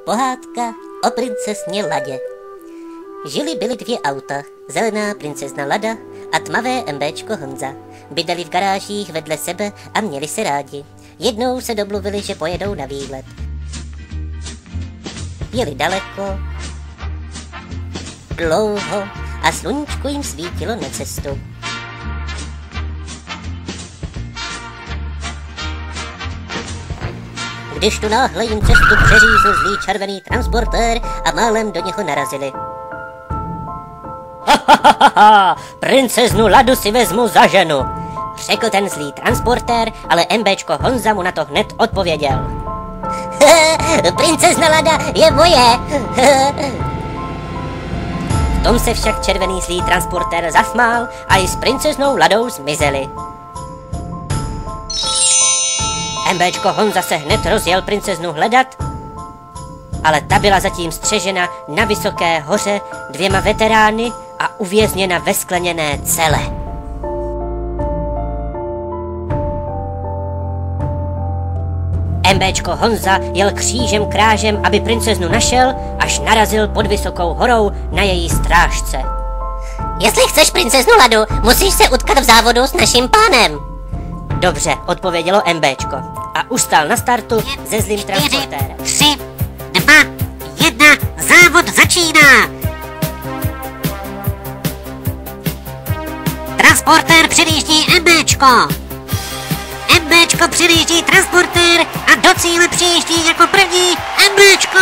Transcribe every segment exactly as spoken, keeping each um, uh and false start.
Pohádka o princezně Ladě. Žili byly dvě auta, zelená princezna Lada a tmavé MBčko Honza. Bydleli v garážích vedle sebe a měli se rádi. Jednou se domluvili, že pojedou na výlet. Jeli daleko, dlouho a sluníčko jim svítilo na cestu. Když tu náhle jim cestu přeřízl zlý červený transportér a málem do něho narazili. Ha, ha, ha, ha, princeznu Ladu si vezmu za ženu, řekl ten zlý transportér, ale MBčko Honza mu na to hned odpověděl. Princezna Lada je moje. V tom se však červený zlý transportér zasmál a i s princeznou Ladou zmizeli. MBčko Honza se hned rozjel princeznu hledat, ale ta byla zatím střežena na vysoké hoře dvěma veterány a uvězněna ve skleněné cele. MBčko Honza jel křížem krážem, aby princeznu našel, až narazil pod vysokou horou na její strážce. Jestli chceš princeznu Ladu, musíš se utkat v závodu s naším pánem. Dobře, odpovědělo MBčko a už stál na startu se zlým transportérem. tři, dva, jedna, závod začíná! Transportér předjíždí MBčko. MBčko předjíždí transportér a do cíle přijíždí jako první MBčko.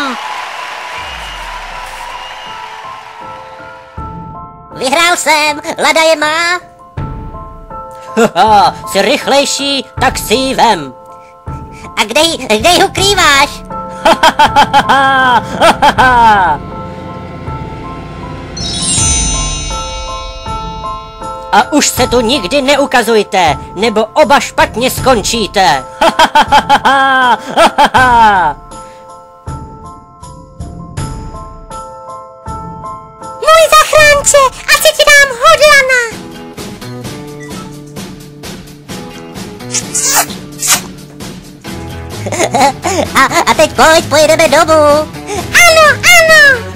Vyhrál jsem, Lada je má. Haha, jsi rychlejší, tak si ji vem. A kde ji, kde ji ukrýváš? A už se tu nikdy neukazujte, nebo oba špatně skončíte. Můj zachránče, ať si ti dám hodlana. a, a teď pojď, pojedeme domů. Ano, ano.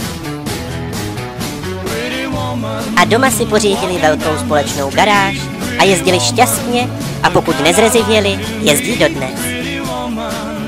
A doma si pořídili velkou společnou garáž a jezdili šťastně a pokud nezrezivěli, jezdí dodnes.